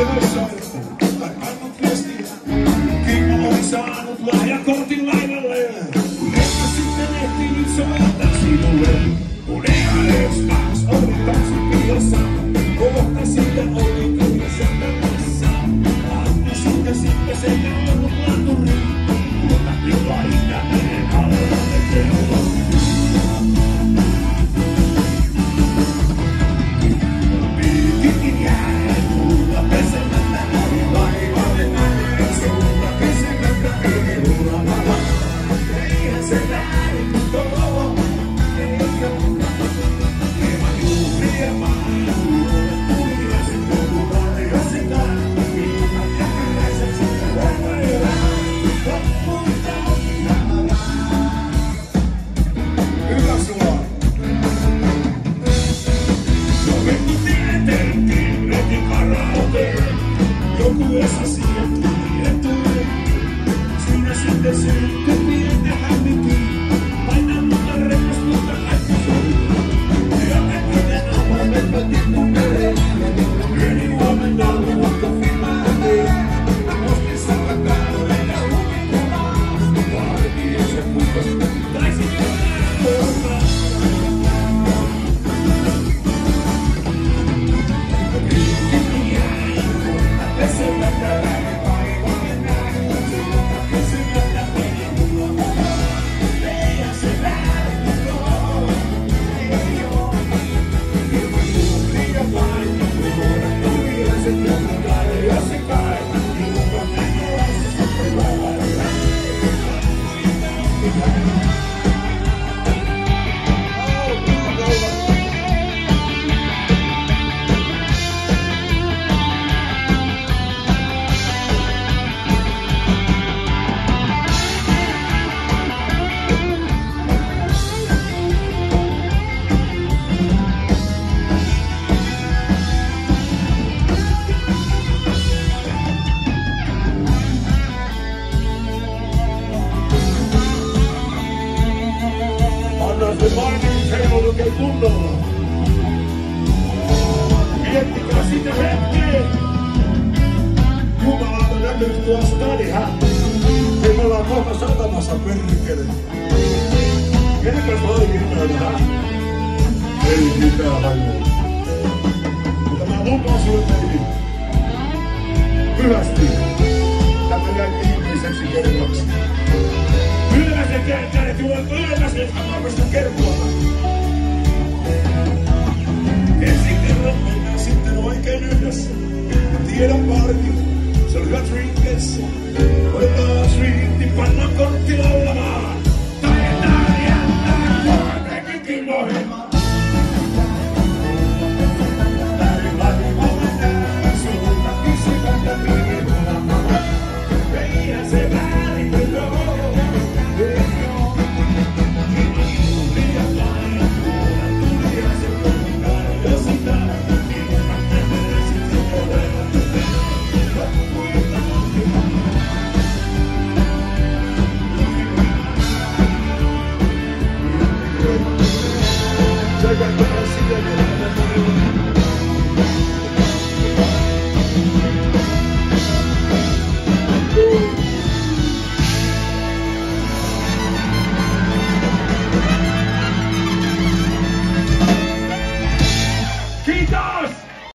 Sevässä ainut viestiä. Kimmo oli saanut lahjakortin laivalle. Ehkä sitten ehtinyt soittaa sinulle. Kun ehäleys taas oli päässyt piilossa. Kohtasin ja oli kyllä sätämässä. Antasin ja sitten sekä ollut laturi. Luotattiin vaihtaa hänen allalle teolla. Joku asia tuli etuun. Siinä sitten syttyi pientä hämminkin. Paina muuta repustusta lähti suuntaan. Ja me miten avoimet patit mereen. Yöni huomenna luokka filmaaneen. Nostin salakauden ja huvikumaan. Vartiin se puhkas. Taisin jotain. Se mainit heillä oikein kunnolla. Miettikää sitten hetkeen. Jumalauta näkyy tuo stadihä. Hei, me ollaan kohta satamassa perkele. Kenekäs vaihtoehtoja tähän? Ei mitään hajua. Mutta mä lupaan sulle teille. Hyvästi. Tämä jäi ihmiseksi kerraksi. Ylväsen kertaan, että juolat ylväsen akamasta kertoa. Ensin kerran mennään sitten oikein yhdessä. Tiedän parki, se on hyvä drinkessä. Voidaan sriitti panna.